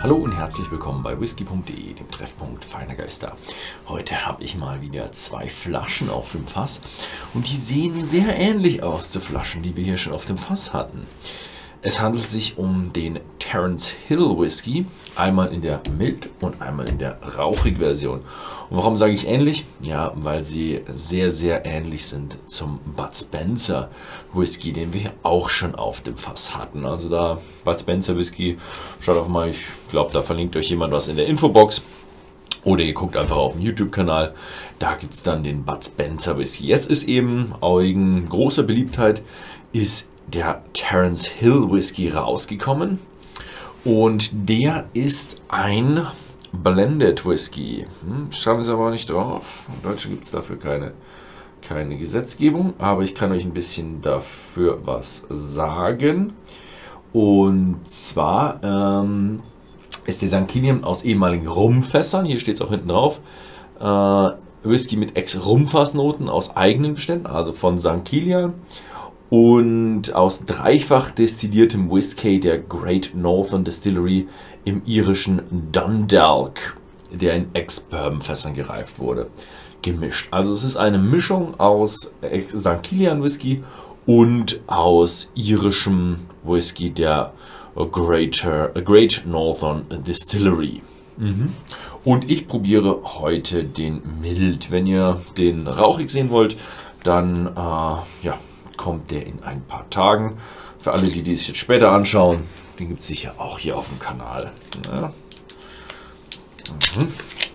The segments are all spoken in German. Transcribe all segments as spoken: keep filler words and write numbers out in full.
Hallo und herzlich willkommen bei whisky punkt de, dem Treffpunkt feiner Geister. Heute habe ich mal wieder zwei Flaschen auf dem Fass und die sehen sehr ähnlich aus zu Flaschen, die wir hier schon auf dem Fass hatten. Es handelt sich um den Terence Hill Whisky, einmal in der Mild- und einmal in der rauchigen Version. Und warum sage ich ähnlich? Ja, weil sie sehr, sehr ähnlich sind zum Bud Spencer Whisky, den wir hier auch schon auf dem Fass hatten. Also da Bud Spencer Whisky, schaut auf mal, ich glaube, da verlinkt euch jemand was in der Infobox. Oder ihr guckt einfach auf dem YouTube-Kanal, da gibt es dann den Bud Spencer Whisky. Jetzt ist eben wegen großer Beliebtheit ist der Terence Hill Whisky rausgekommen. Und der ist ein Blended Whisky. Hm, schreiben sie aber nicht drauf. In Deutschland gibt es dafür keine, keine Gesetzgebung, aber ich kann euch ein bisschen dafür was sagen. Und zwar ähm, ist der Sankt Kilian aus ehemaligen Rumfässern, hier steht es auch hinten drauf, äh, Whisky mit Ex-Rumfassnoten aus eigenen Beständen, also von Sankt Kilian. Und aus dreifach destilliertem Whisky der Great Northern Distillery im irischen Dundalk, der in Ex-Bourbon-Fässern gereift wurde, gemischt. Also es ist eine Mischung aus Sankt Kilian Whisky und aus irischem Whisky der Greater, Great Northern Distillery. Mhm. Und ich probiere heute den Mild. Wenn ihr den rauchig sehen wollt, dann äh, ja, kommt der in ein paar Tagen. Für alle, die dies jetzt später anschauen, den gibt es sicher auch hier auf dem Kanal. Ja. Mhm.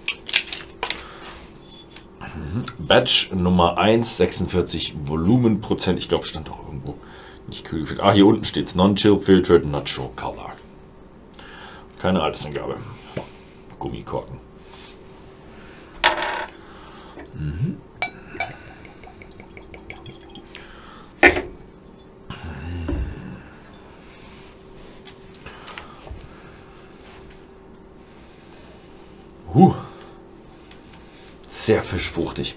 Mhm. Batch Nummer eins, sechsundvierzig Volumenprozent. Ich glaube, stand doch irgendwo nicht kühl. Ah, hier unten steht es Non-Chill Filtered Natural Color. Keine Altersangabe. Gummikorken. Mhm. Uh, sehr fischfruchtig.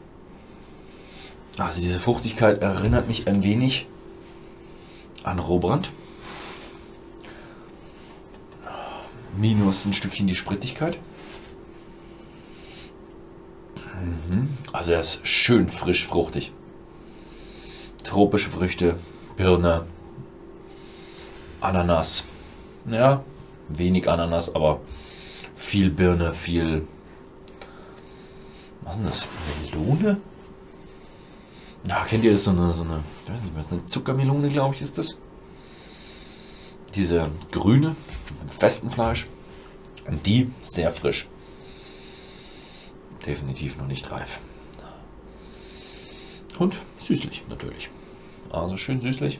Also diese Fruchtigkeit erinnert mich ein wenig an Rohbrand. Minus ein Stückchen die Sprittigkeit. Mhm. Also er ist schön frisch fruchtig. Tropische Früchte, Birne, Ananas. Ja, wenig Ananas, aber viel Birne, viel... Was ist denn das? Melone? Ja, kennt ihr das? So eine, so eine, ich weiß nicht, was eine Zuckermelone, glaube ich, ist das. Diese grüne, mit festem Fleisch. Und die sehr frisch. Definitiv noch nicht reif. Und süßlich, natürlich. Also schön süßlich.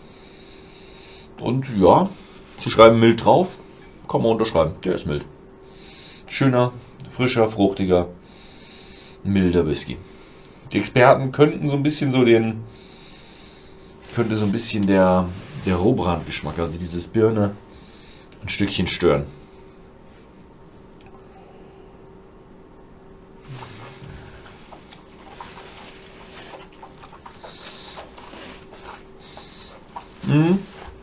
Und ja, sie schreiben mild drauf. Kann man unterschreiben, der ist mild. Schöner, frischer, fruchtiger, milder Whisky. Die Experten könnten so ein bisschen so den, könnte so ein bisschen der, der Rohbrandgeschmack, also dieses Birne, ein Stückchen stören. Mhm.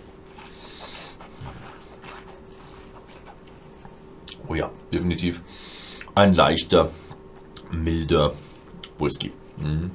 Oh ja, definitiv ein leichter, milder Whisky. Mhm.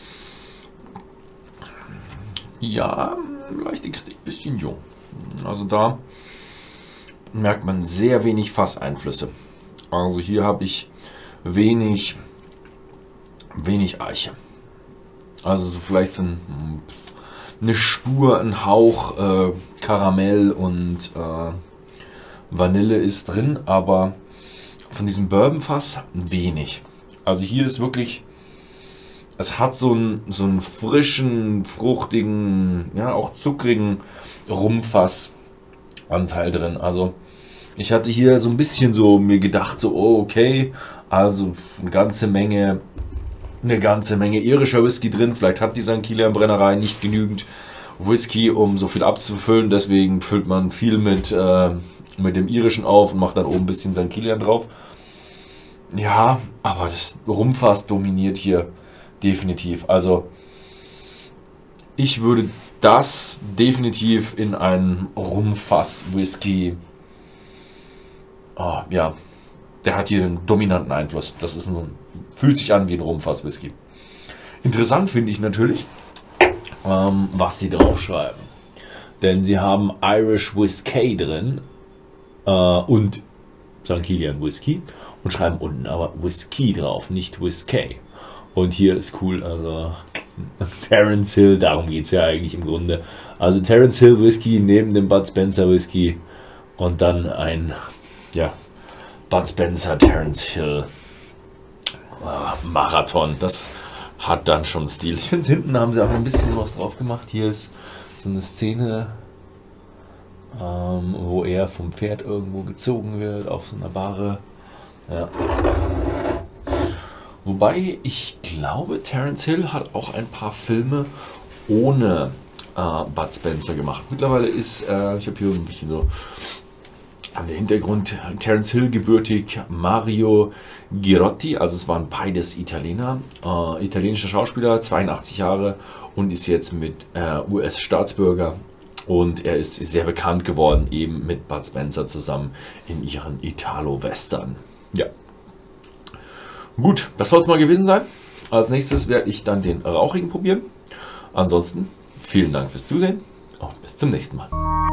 Ja, leichte Kritik, bisschen jung. Also da merkt man sehr wenig Fasseinflüsse. Also hier habe ich wenig, wenig Eiche. Also so vielleicht so ein, eine Spur, ein Hauch äh, Karamell und äh, Vanille ist drin, aber von diesem Bourbonfass wenig. Also hier ist wirklich, es hat so einen, so einen frischen, fruchtigen, ja auch zuckrigen Rumfassanteil drin. Also ich hatte hier so ein bisschen so mir gedacht, so oh, okay, also eine ganze Menge, eine ganze Menge irischer Whisky drin. Vielleicht hat die Sankt Kilian Brennerei nicht genügend Whisky, um so viel abzufüllen. Deswegen füllt man viel mit äh, mit dem irischen auf und macht dann oben ein bisschen Sankt Kilian drauf. Ja, aber das Rumfass dominiert hier definitiv. Also ich würde das definitiv in einen Rumfass Whisky oh, ja, der hat hier einen dominanten Einfluss. Das ist ein, fühlt sich an wie ein Rumfass-Whisky. Interessant finde ich natürlich, ähm, was sie draufschreiben. Denn sie haben Irish Whiskey drin äh, und Sankt Kilian Whisky und schreiben unten aber Whisky drauf, nicht Whiskey. Und hier ist cool, also Terence Hill, darum geht es ja eigentlich im Grunde. Also Terence Hill Whisky neben dem Bud Spencer Whisky und dann ein, ja, Bud Spencer, Terence Hill äh, Marathon. Das hat dann schon Stil. Ich finde, hinten haben sie auch ein bisschen was drauf gemacht. Hier ist so eine Szene, ähm, wo er vom Pferd irgendwo gezogen wird, auf so einer Bahre. Ja. Wobei, ich glaube, Terence Hill hat auch ein paar Filme ohne äh, Bud Spencer gemacht. Mittlerweile ist, äh, ich habe hier ein bisschen so an der Hintergrund, Terence Hill gebürtig Mario Girotti, also es waren beides Italiener, äh, italienischer Schauspieler, zweiundachtzig Jahre und ist jetzt mit äh, U S-Staatsbürger. Und er ist sehr bekannt geworden, eben mit Bud Spencer zusammen in ihren Italo-Western. Ja. Gut, das soll es mal gewesen sein. Als nächstes werde ich dann den rauchigen probieren. Ansonsten vielen Dank fürs Zusehen und bis zum nächsten Mal.